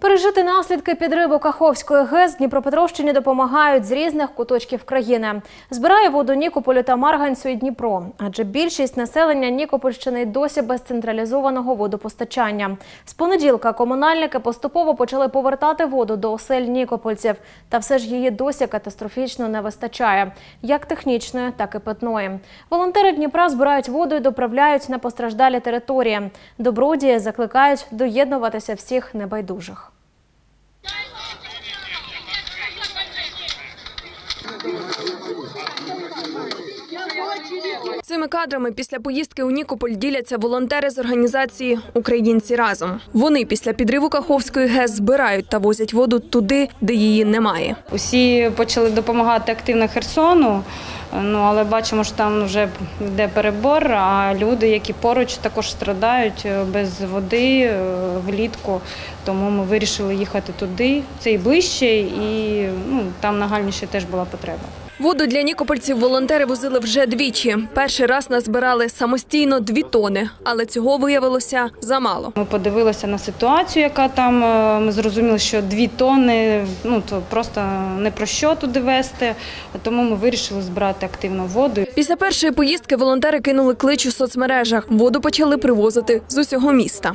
Пережити наслідки підриву Каховської ГЕС Дніпропетровщині допомагають з різних куточків країни. Збирає воду Нікополю та Марганцю і Дніпро. Адже більшість населення Нікопольщини й досі без централізованого водопостачання. З понеділка комунальники поступово почали повертати воду до осель нікопольців. Та все ж її досі катастрофічно не вистачає. Як технічної, так і питної. Волонтери Дніпра збирають воду і доправляють на постраждалі території. Добродії закликають доєднуватися всіх небайдужих. Цими кадрами після поїздки у Нікополь діляться волонтери з організації «Українці разом». Вони після підриву Каховської ГЕС збирають та возять воду туди, де її немає. Усі почали допомагати активно Херсону, але бачимо, що там вже йде перебор, а люди, які поруч, також страдають без води влітку. Тому ми вирішили їхати туди, це і ближче, і там нагальніше теж була потреба. Воду для нікопольців волонтери возили вже двічі. Перший раз назбирали самостійно 2 тони, але цього виявилося замало. Ми подивилися на ситуацію, яка там, ми зрозуміли, що 2 тони то просто не про що туди везти, тому ми вирішили збирати активно воду. Після першої поїздки волонтери кинули клич у соцмережах. Воду почали привозити з усього міста.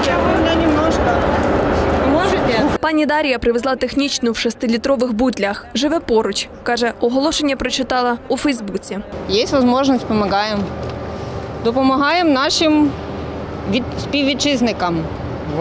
Пані Дар'я привезла технічну в 6-літрових бутлях. Живе поруч. Каже, оголошення прочитала у Фейсбуці. Є можливість, допомагаємо. Допомагаємо нашим співвітчизникам.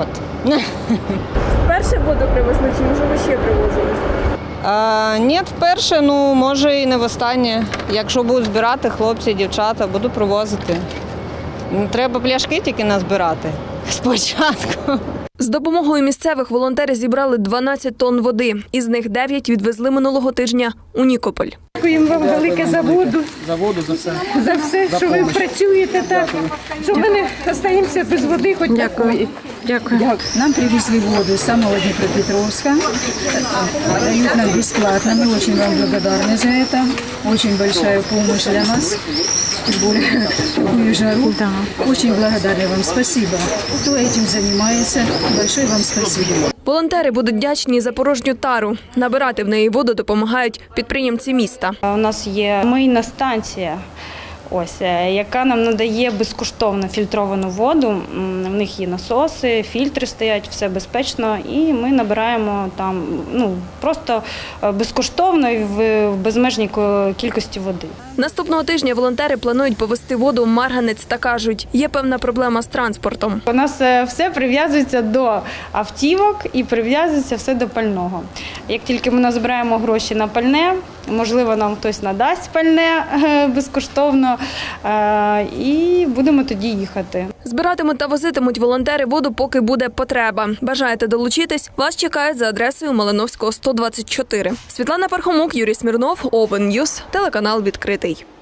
Вперше воду привезли, чи може ви ще привозили? Ні, вперше, може і не востаннє. Якщо будуть збирати хлопці, дівчата, буду привозити. Треба пляшки тільки назбирати спочатку. З допомогою місцевих волонтери зібрали 12 тонн води. Із них 9 відвезли минулого тижня у Нікополь. Дякуємо вам велике за воду. За воду, за все. За все, що ви працюєте так, що ми не залишаємося без води хоч такої. Дякую. Нам привезли воду с самого Днепропетровска. Дают нам бесплатно. Мы очень вам благодарны за это. Очень большая помощь для нас. Тем более в такую жару. Очень благодарны вам. Спасибо. Кто этим занимается, большое вам спасибо. Волонтери будуть вдячні за порожню тару. Набирати в неї воду допомагають підприємці міста. У нас є мийна станція, яка нам надає безкоштовно фільтровану воду. В них є насоси, фільтри стоять, все безпечно. І ми набираємо там просто безкоштовно і в безмежній кількості води. Наступного тижня волонтери планують повезти воду в Марганець та кажуть, є певна проблема з транспортом. У нас все прив'язується до автівок і прив'язується все до пального. Як тільки ми назбираємо гроші на пальне, можливо, нам хтось надасть пальне безкоштовно, і будемо тоді їхати. Збиратимуть та возитимуть волонтери воду, поки буде потреба. Бажаєте долучитись? Вас чекають за адресою Малиновського, 124. Світлана Пархомук, Юрій Смірнов, Open News, телеканал «Відкритий».